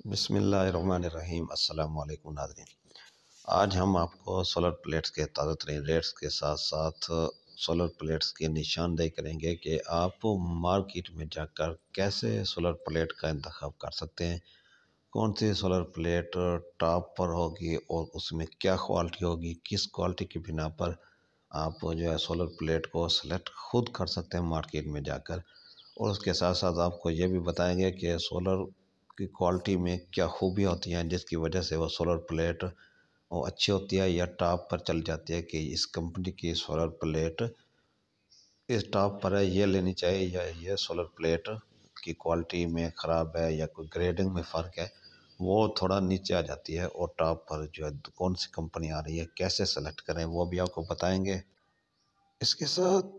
बिस्मिल्लाहिर्रहमानिर्रहीम। अस्सलाम वालेकुम नाज़रीन। आज हम आपको सोलर प्लेट्स के ताज़ा तरीन रेट्स के साथ साथ सोलर प्लेट्स की निशानदेही करेंगे कि आप मार्केट में जाकर कैसे सोलर प्लेट का इंतखाब कर सकते हैं, कौन सी सोलर प्लेट टॉप पर होगी और उसमें क्या क्वालिटी होगी, किस क्वालिटी की बिना पर आप जो है सोलर प्लेट को सेलेक्ट खुद कर सकते हैं मार्केट में जाकर। और उसके साथ साथ आपको ये भी बताएंगे कि सोलर की क्वालिटी में क्या खूबियाँ होती हैं जिसकी वजह से वो सोलर प्लेट वो अच्छी होती है या टॉप पर चल जाती है, कि इस कंपनी की सोलर प्लेट इस टॉप पर है ये लेनी चाहिए, या ये सोलर प्लेट की क्वालिटी में ख़राब है या कोई ग्रेडिंग में फ़र्क है वो थोड़ा नीचे आ जाती है। और टॉप पर जो है कौन सी कंपनी आ रही है, कैसे सेलेक्ट करें, वो भी आपको बताएंगे। इसके साथ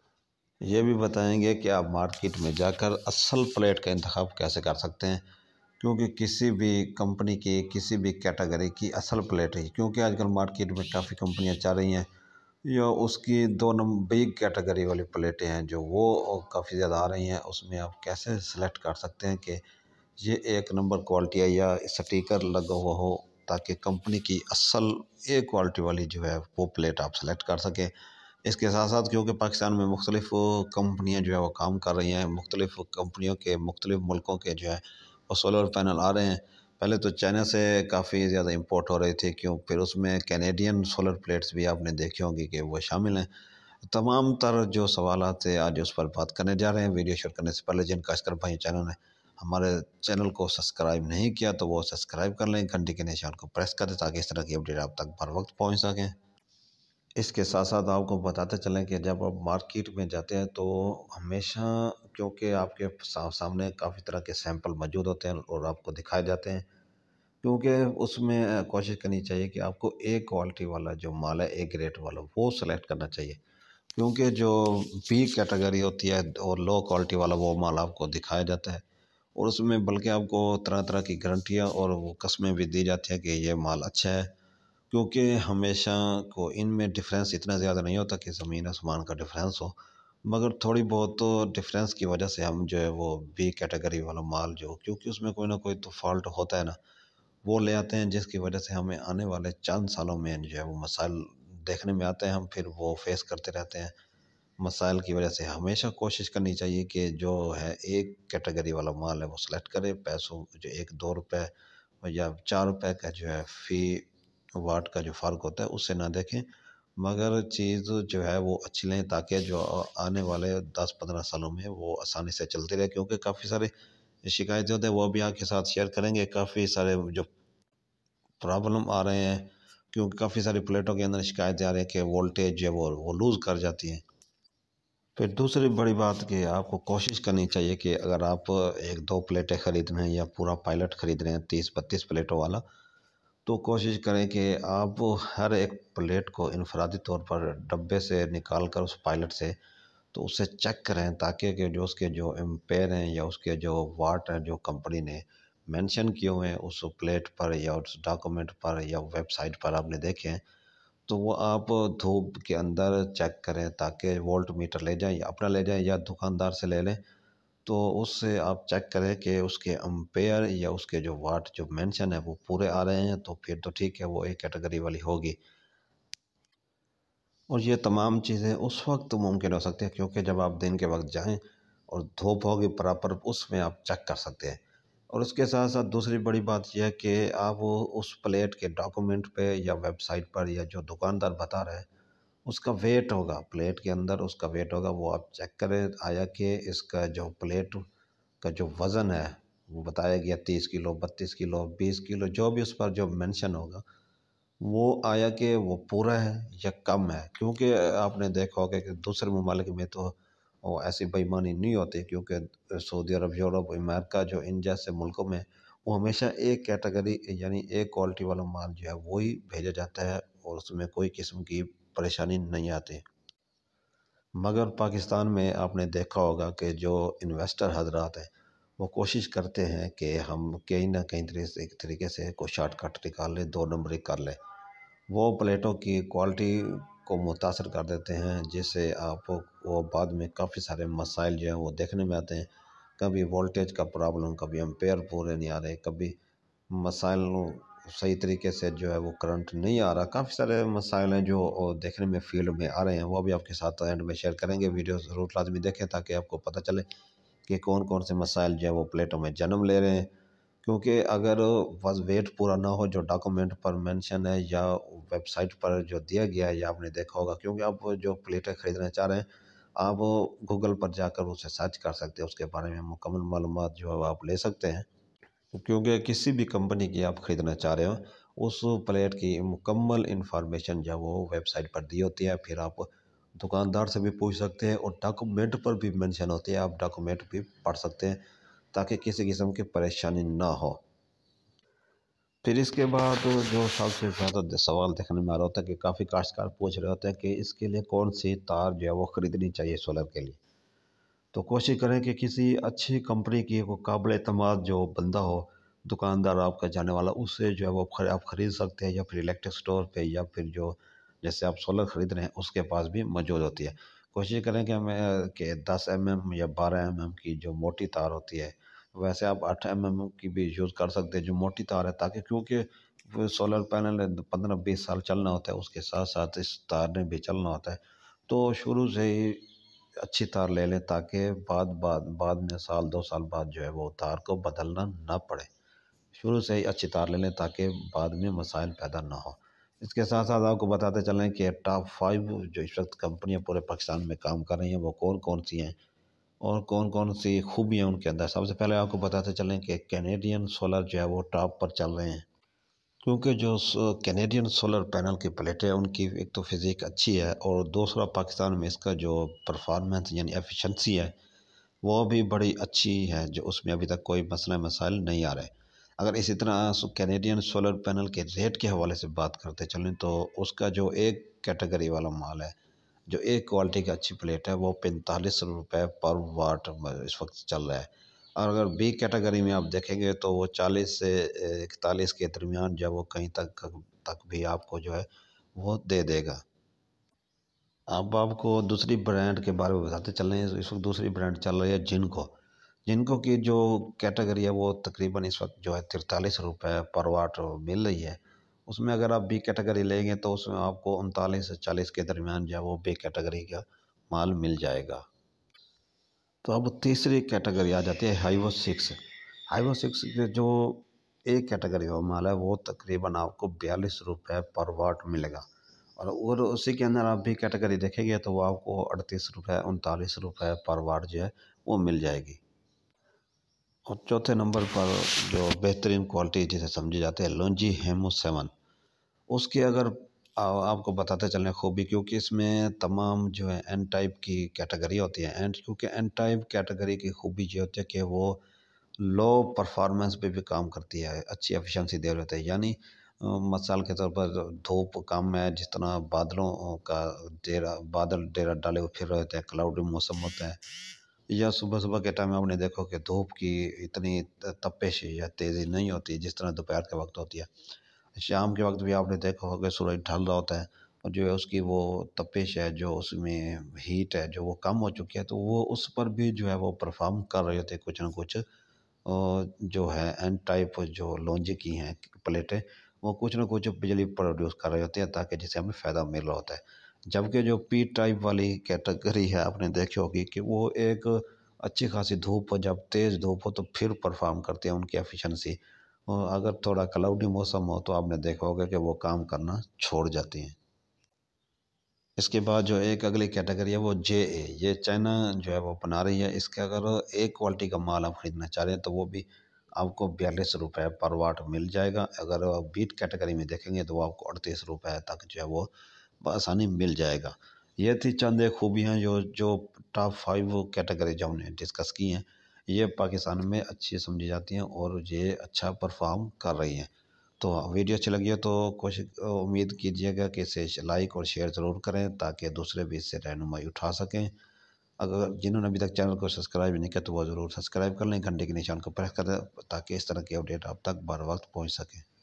ये भी बताएंगे कि आप मार्केट में जाकर असल प्लेट का इंतखाब कैसे कर सकते हैं, क्योंकि किसी भी कंपनी की किसी भी कैटेगरी की असल प्लेट है, क्योंकि आजकल मार्केट में काफ़ी कंपनियां चल रही हैं या उसकी दो नंबर बिग कैटेगरी वाली प्लेटें हैं जो वो काफ़ी ज़्यादा आ रही हैं। उसमें आप कैसे सेलेक्ट कर सकते हैं कि ये एक नंबर क्वालिटी है या स्टिकर लगा हुआ हो, ताकि कंपनी की असल एक क्वालिटी वाली जो है वो प्लेट आप सेलेक्ट कर सकें। इसके साथ साथ क्योंकि पाकिस्तान में मुख्तलिफ़ कंपनियां जो है वो काम कर रही हैं, मुख्तलिफ़ कंपनियों के मुख्तलिफ़ मुल्कों के जो है वो सोलर पैनल आ रहे हैं। पहले तो चाइना से काफ़ी ज़्यादा इंपोर्ट हो रही थी, क्यों फिर उसमें कैनेडियन सोलर प्लेट्स भी आपने देखी होंगी कि वो शामिल हैं। तमाम तर जो सवालात थे आज उस पर बात करने जा रहे हैं। वीडियो शुरू करने से पहले जिनका असकर भाई चैनल ने हमारे चैनल को सब्सक्राइब नहीं किया तो वो सब्सक्राइब कर लें, घंटी के निशान को प्रेस कर दें ताकि इस तरह की अपडेट आप तक बर वक्त पहुँच सकें। इसके साथ साथ आपको बताते चलें कि जब आप मार्केट में जाते हैं तो हमेशा, क्योंकि आपके सामने काफ़ी तरह के सैंपल मौजूद होते हैं और आपको दिखाए जाते हैं, क्योंकि उसमें कोशिश करनी चाहिए कि आपको ए क्वालिटी वाला जो माल है, ए ग्रेड वाला वो सेलेक्ट करना चाहिए। क्योंकि जो बी कैटेगरी होती है और लो क्वालिटी वाला वो माल आपको दिखाया जाता है, और उसमें बल्कि आपको तरह तरह की गारंटियाँ और वो कस्में भी दी जाती हैं कि ये माल अच्छा है। क्योंकि हमेशा को इनमें डिफरेंस इतना ज़्यादा नहीं होता कि ज़मीन आसमान का डिफरेंस हो, मगर थोड़ी बहुत तो डिफरेंस की वजह से हम जो है वो बी कैटेगरी वाला माल जो, क्योंकि उसमें कोई ना कोई तो फॉल्ट होता है ना, वो ले आते हैं, जिसकी वजह से हमें आने वाले चंद सालों में जो है वो मसाइल देखने में आते हैं, हम फिर वो फेस करते रहते हैं। मसाइल की वजह से हमेशा कोशिश करनी चाहिए कि जो है एक कैटेगरी वाला माल है वो सेलेक्ट करें। पैसों जो एक दो रुपये या 4 रुपये का जो है फ़ी वाट का जो फ़र्क होता है उससे ना देखें, मगर चीज़ जो है वो अच्छी लें, ताकि जो आने वाले 10-15 सालों में वो आसानी से चलती रहे। क्योंकि काफ़ी सारे शिकायतें होते हैं वो भी आपके साथ शेयर करेंगे। काफ़ी सारे जो प्रॉब्लम आ रहे हैं, क्योंकि काफ़ी सारी प्लेटों के अंदर शिकायतें आ रही हैं कि वोल्टेज जो है वो लूज़ कर जाती हैं। फिर दूसरी बड़ी बात कि आपको कोशिश करनी चाहिए कि अगर आप एक दो प्लेटें ख़रीद रहे हैं या पूरा पायलट ख़रीद रहे हैं 30-32 प्लेटों वाला, तो कोशिश करें कि आप हर एक प्लेट को इनफरादी तौर पर डब्बे से निकाल कर उस पायलट से तो उसे चेक करें, ताकि कि जो उसके जो एम्पेयर हैं या उसके जो वाट हैं जो कंपनी ने मेंशन किए हुए हैं उस प्लेट पर या उस डॉक्यूमेंट पर या वेबसाइट पर आपने देखे हैं, तो वो आप धूप के अंदर चेक करें, ताकि वोल्ट मीटर ले जाएं या अपना ले जाएं या दुकानदार से ले लें। तो उससे आप चेक करें कि उसके एम्पेयर या उसके जो वाट जो मेंशन है वो पूरे आ रहे हैं, तो फिर तो ठीक है, वो एक कैटेगरी वाली होगी। और ये तमाम चीज़ें उस वक्त मुमकिन हो सकती है क्योंकि जब आप दिन के वक्त जाएं और धूप होगी प्रॉपर, उसमें आप चेक कर सकते हैं। और उसके साथ साथ दूसरी बड़ी बात यह है कि आप वो उस प्लेट के डॉक्यूमेंट पे या वेबसाइट पर या जो दुकानदार बता रहा है उसका वेट होगा, प्लेट के अंदर उसका वेट होगा, वो आप चेक करें आया कि इसका जो प्लेट का जो वज़न है वो बताया गया 30 किलो, 32 किलो, 20 किलो, जो भी उस पर जो मेंशन होगा वो आया कि वो पूरा है या कम है। क्योंकि आपने देखा होगा कि दूसरे ममालिक में तो वो ऐसी बेईमानी नहीं होती, क्योंकि सऊदी अरब, यूरोप, अमेरिका जो इन जैसे मुल्कों में वो हमेशा एक कैटेगरी यानी एक क्वालिटी वाला माल जो है वही भेजा जाता है और उसमें कोई किस्म की परेशानी नहीं आती। मगर पाकिस्तान में आपने देखा होगा कि जो इन्वेस्टर हजरात हैं वो कोशिश करते हैं कि हम कहीं ना कहीं तरीके से कोई शॉर्टकट निकाल लें, दो नंबरी कर लें। वो प्लेटों की क्वालिटी को मुतासर कर देते हैं, जिससे आप वो बाद में काफ़ी सारे मसाइल जो हैं वो देखने में आते हैं। कभी वोल्टेज का प्रॉब्लम, कभी एम्पेयर पूरे नहीं आ रहे, कभी मसाइल सही तरीके से जो है वो करंट नहीं आ रहा। काफ़ी सारे मसाइल हैं जो देखने में फील्ड में आ रहे हैं, वो भी आपके साथ एंड में शेयर करेंगे। वीडियो ज़रूर लाज़मी देखें ताकि आपको पता चले कि कौन कौन से मसाइल जो है वो प्लेटों में जन्म ले रहे हैं। क्योंकि अगर बस वेट पूरा ना हो जो डॉक्यूमेंट पर मेंशन है या वेबसाइट पर जो दिया गया है या आपने देखा होगा, क्योंकि आप जो प्लेटें खरीदना चाह रहे हैं आप गूगल पर जाकर उसे सर्च कर सकते हैं, उसके बारे में मुकम्मल मालूमात जो है आप ले सकते हैं। क्योंकि किसी भी कंपनी की आप ख़रीदना चाह रहे हो उस प्लेट की मुकम्मल इन्फॉर्मेशन जो वो वेबसाइट पर दी होती है। फिर आप दुकानदार से भी पूछ सकते हैं और डॉक्यूमेंट पर भी मेंशन होती है, आप डॉक्यूमेंट भी पढ़ सकते हैं ताकि किसी किस्म की परेशानी ना हो। फिर इसके बाद जो सबसे ज़्यादा सवाल देखने में आ रहा होता है कि काफ़ी काश्तकार पूछ रहे होते हैं कि इसके लिए कौन सी तार जो है वो ख़रीदनी चाहिए सोलर के लिए। तो कोशिश करें कि किसी अच्छी कंपनी की वो काबिल एतमाद जो बंदा हो, दुकानदार आपका जाने वाला, उससे जो है वो आप ख़रीद सकते हैं, या फिर इलेक्ट्रिक स्टोर पे, या फिर जो जैसे आप सोलर ख़रीद रहे हैं उसके पास भी मौजूद होती है। कोशिश करें कि हमें कि 10 mm या 12 mm की जो मोटी तार होती है, वैसे आप 8 mm की भी यूज़ कर सकते हैं जो मोटी तार है, ताकि क्योंकि वो सोलर पैनल 15-20 साल चलना होता है, उसके साथ साथ इस तार ने भी चलना होता है। तो शुरू से ही अच्छी तार ले लें ताकि बाद में साल 2 साल बाद जो है वो तार को बदलना ना पड़े। शुरू से ही अच्छी तार ले लें ताकि बाद में मसाइल पैदा ना हो। इसके साथ साथ आपको बताते चलें कि टॉप 5 जो इस वक्त कंपनियां पूरे पाकिस्तान में काम कर रही हैं वो कौन कौन सी हैं और कौन कौन सी खूबियाँ उनके अंदर। सबसे पहले आपको बताते चलें कि कैनेडियन सोलर जो है वो टॉप पर चल रहे हैं, क्योंकि जो कैनेडियन सोलर पैनल की प्लेटें हैं उनकी एक तो फिज़िक अच्छी है और दूसरा पाकिस्तान में इसका जो परफॉर्मेंस यानी एफिशिएंसी है वो भी बड़ी अच्छी है, जो उसमें अभी तक कोई मसला मसाइल नहीं आ रहे। अगर इसी तरह कैनेडियन सोलर पैनल के रेट के हवाले से बात करते चलें तो उसका जो एक कैटेगरी वाला माल है, जो एक क्वालिटी की अच्छी प्लेट है, वो 45 रुपये पर वाट इस वक्त चल रहा है। और अगर बी कैटेगरी में आप देखेंगे तो वो 40 से 41 के दरमियान जब वो कहीं तक भी आपको जो है वो दे देगा। अब आपको दूसरी ब्रांड के बारे में बताते चल रहे हैं। इस वक्त दूसरी ब्रांड चल रही है जिनको। जिनको की जो कैटेगरी है वो तकरीबन इस वक्त जो है 43 रुपये पर वाट मिल रही है। उसमें अगर आप बी कैटेगरी लेंगे तो उसमें आपको 39 से 40 के दरमियान जो है वो बी कैटेगरी का माल मिल जाएगा। तो अब तीसरी कैटेगरी आ जाती है हाईवो 6। हाईवो 6 के जो एक कैटेगरी का माल है वो तकरीबन आपको 42 रुपये पर वाट मिलेगा। और उसी के अंदर आप भी कैटेगरी देखेंगे तो वो आपको 38 रुपये 39 रुपये पर वाट जो है वो मिल जाएगी। और चौथे नंबर पर जो बेहतरीन क्वालिटी जिसे समझी जाती है लॉन्जी हेमो 7, उसकी अगर आपको बताते चलें खूबी, क्योंकि इसमें तमाम जो है एन टाइप की कैटेगरी होती है। एंड क्योंकि एन टाइप कैटेगरी की खूबी ये होती है कि वो लो परफॉर्मेंस पे भी काम करती है, अच्छी एफिशिएंसी दे रहे होते हैं। यानी मिसाल के तौर पर धूप कम है, जिस तरह बादलों का बादल डेरा डाले हुए फिर रहे होते हैं, क्लाउडी मौसम होता है, या सुबह सुबह के टाइम में आपने देखो कि धूप की इतनी तपिश या तेज़ी नहीं होती जिस तरह दोपहर के वक्त होती है। शाम के वक्त भी आपने देखा होगा सूरज ढल रहा होता है और जो है उसकी वो तपिश है, जो उसमें हीट है जो वो कम हो चुकी है, तो वो उस पर भी जो है वो परफॉर्म कर रहे होते हैं कुछ ना कुछ। और जो है एन टाइप जो लॉन्जी की हैं प्लेटें, वो कुछ ना कुछ बिजली प्रोड्यूस कर रहे होते हैं ताकि जिससे हमें फ़ायदा मिल रहा होता है। जबकि जो पी टाइप वाली कैटेगरी है आपने देखी होगी कि वो एक अच्छी खासी धूप हो, जब तेज़ धूप हो तो फिर परफॉर्म करते हैं उनकी एफिशिएंसी, और अगर थोड़ा क्लाउडी मौसम हो तो आपने देखा होगा कि वो काम करना छोड़ जाती हैं। इसके बाद जो एक अगली कैटेगरी है वो जे ए, ये चाइना जो है वो बना रही है। इसके अगर एक क्वालिटी का माल आप ख़रीदना चाह रहे हैं तो वो भी आपको 42 रुपये पर वाट मिल जाएगा। अगर आप बीट कैटेगरी में देखेंगे तो वो आपको 38 रुपये तक जो है वो बआसानी मिल जाएगा। ये थी चंद एक खूबियाँ जो जो टॉप 5 कैटेगरी जो हमने डिस्कस की हैं, ये पाकिस्तान में अच्छी समझी जाती हैं और ये अच्छा परफॉर्म कर रही हैं। तो वीडियो अच्छी लगी हो तो कोशिश उम्मीद कीजिएगा कि इसे लाइक और शेयर ज़रूर करें ताकि दूसरे भी इससे रहनुमाई उठा सकें। अगर जिन्होंने अभी तक चैनल को सब्सक्राइब नहीं किया तो वो ज़रूर सब्सक्राइब कर लें, घंटे के निशान को प्रेस कर दें ताकि इस तरह की अपडेट आप तक बर वक्त पहुँच सकें।